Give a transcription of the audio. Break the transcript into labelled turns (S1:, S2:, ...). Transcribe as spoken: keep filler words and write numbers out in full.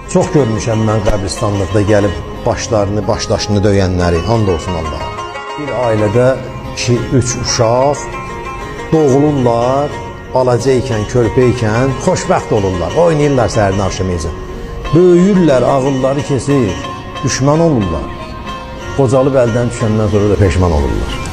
S1: Çox görmüşəm mən qəbristanlıqda gəlib başlarını, başdaşını döyənləri, and olsun Allaha. Bir ailədə iki üç uşaq doğulurlar, balaca ikən, körpə ikən xoşbəxt olurlar, oynayırlar səhərin axşamıca. Böyüyürlər, ağılları kesir, düşman olurlar. Qocalıb əldən düşəndən sonra da peşman olurlar.